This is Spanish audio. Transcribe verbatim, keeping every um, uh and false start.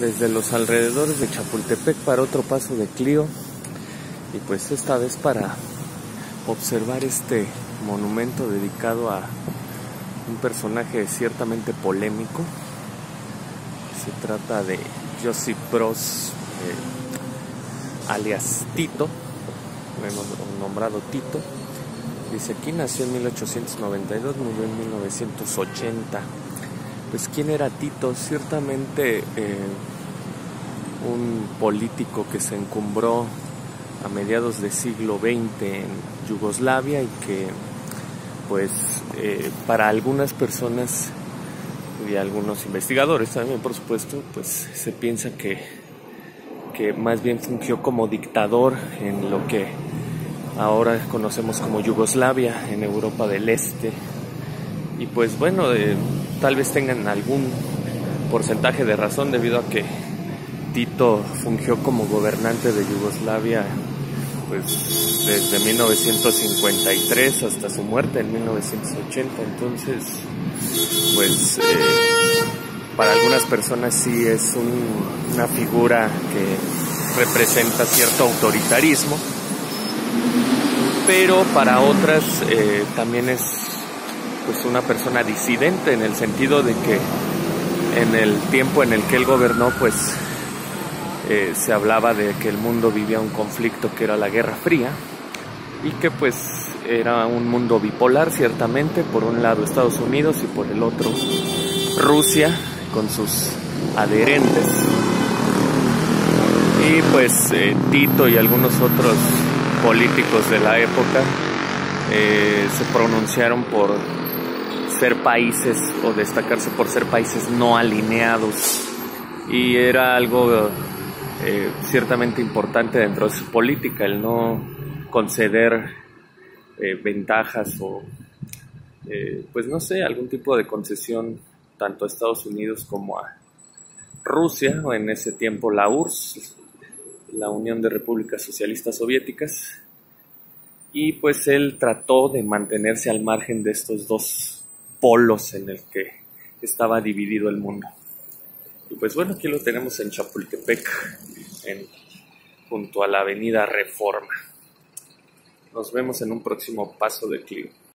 desde los alrededores de Chapultepec para otro paso de Clio, y pues esta vez para observar este monumento dedicado a un personaje ciertamente polémico. Se trata de Josip Broz, eh, alias Tito, bueno, nombrado Tito. Dice aquí: nació en mil ochocientos noventa y dos, murió en mil novecientos ochenta. Pues ¿quién era Tito? Ciertamente eh, un político que se encumbró a mediados del siglo veinte en Yugoslavia, y que pues eh, para algunas personas y algunos investigadores también, por supuesto, pues se piensa que, que más bien fungió como dictador en lo que ahora conocemos como Yugoslavia, en Europa del Este. Y pues bueno, eh, tal vez tengan algún porcentaje de razón, debido a que Tito fungió como gobernante de Yugoslavia pues desde mil novecientos cincuenta y tres hasta su muerte en mil novecientos ochenta. Entonces pues eh, para algunas personas sí es un, una figura que representa cierto autoritarismo, pero para otras eh, también es pues una persona disidente, en el sentido de que en el tiempo en el que él gobernó pues eh, se hablaba de que el mundo vivía un conflicto que era la Guerra Fría, y que pues era un mundo bipolar, ciertamente, por un lado Estados Unidos y por el otro Rusia con sus adherentes. Y pues eh, Tito y algunos otros políticos de la época eh, se pronunciaron por ser países, o destacarse por ser países no alineados, y era algo eh, ciertamente importante dentro de su política el no conceder eh, ventajas o eh, pues no sé, algún tipo de concesión tanto a Estados Unidos como a Rusia, o en ese tiempo la U R S S, la Unión de Repúblicas Socialistas Soviéticas. Y pues él trató de mantenerse al margen de estos dos polos en el que estaba dividido el mundo. Y pues bueno, aquí lo tenemos en Chapultepec, en, junto a la avenida Reforma. Nos vemos en un próximo paso de Clio.